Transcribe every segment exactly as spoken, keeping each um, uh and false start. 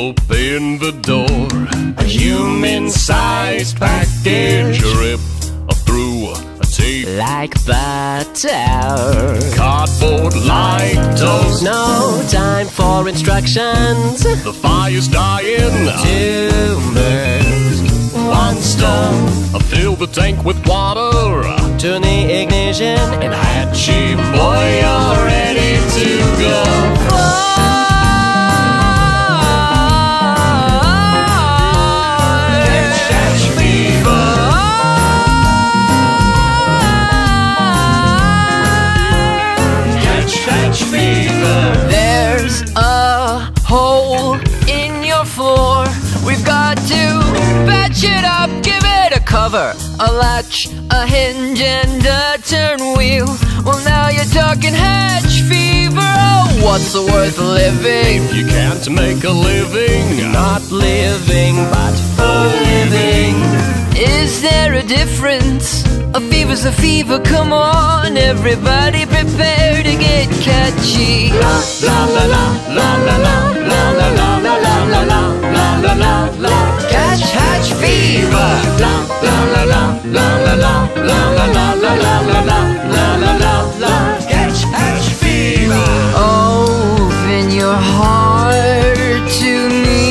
Open the door, a human-sized package ripped through a tape like butter. Cardboard like toast. No time for instructions. The fire's dying. Two birds, One stone. Fill the tank with water. Turn the ignition and Hatchy boy, you're ready to go. There's a hole in your floor. We've got to patch it up, give it a cover, a latch, a hinge, and a turn wheel. Well, now you're talking hatch fever. Oh, what's the worth of living if you can't make a living? Not living, but for living. Is there a difference? A fever's a fever, come on, everybody prepare to get catchy. La la la la la la la la la la la la la la la la la. Catch hatch fever. La la la la la la la la la la la la la la la la la. Catch hatch fever. Open your heart to me.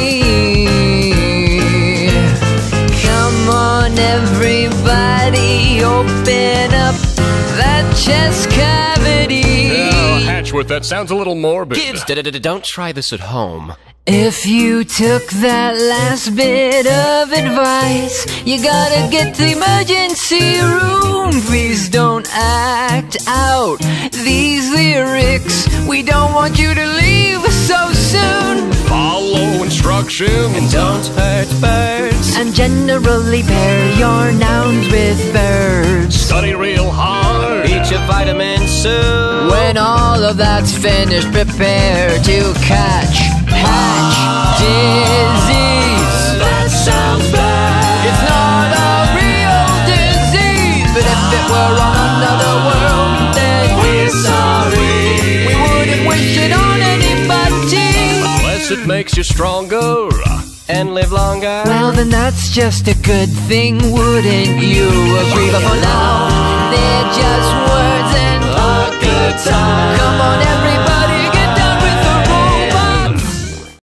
Come on, everybody, open up that chest cavity. Oh, Hatchworth, that sounds a little morbid. Kids, don't try this at home. If you took that last bit of advice, you gotta get to the emergency room. Please don't act out these lyrics. We don't want you to leave so soon. Follow instructions and don't hurt birds. And generally pair your nouns with verbs. Study real hard. Eat your vitamin soon. When all of that's finished, prepare to catch hatch disease. That sounds bad. It's not a real disease, but if it were on another world, then we're sorry. We wouldn't wish it on anybody. Unless it makes you stronger and live longer. Well, then that's just a good thing, wouldn't you agree? But for now, they're just words and a good time.